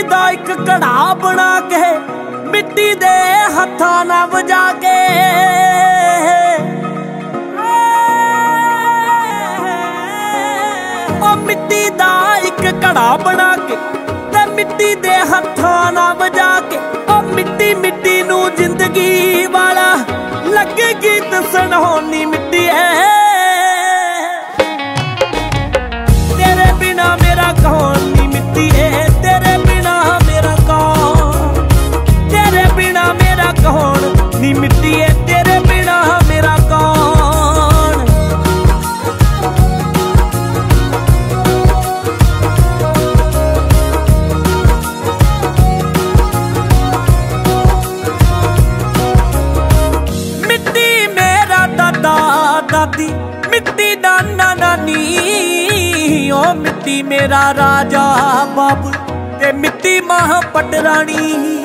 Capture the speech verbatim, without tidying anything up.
दा एक घड़ा बना के मिट्टी दे हत्थां नाल वजा के ओ मिट्टी दा एक घड़ा बना के ते मिट्टी दे हत्थां नाल वजा के ओ मिट्टी मिट्टी नू जिंदगी वाला लगेगी दसन होनी मिट्टी है। तेरे बिना मेरा कौन नी मिट्टी है, तेरे बिना मेरा कौन, तेरे बिना मेरा कौन नी मिट्टी है, तेरे बिना मेरा कौन। मिट्टी मेरा दादा दादी, मिट्टी नाना नानी, ओ मिट्टी मेरा राजा बाबू ते मिट्टी मां पटरानी।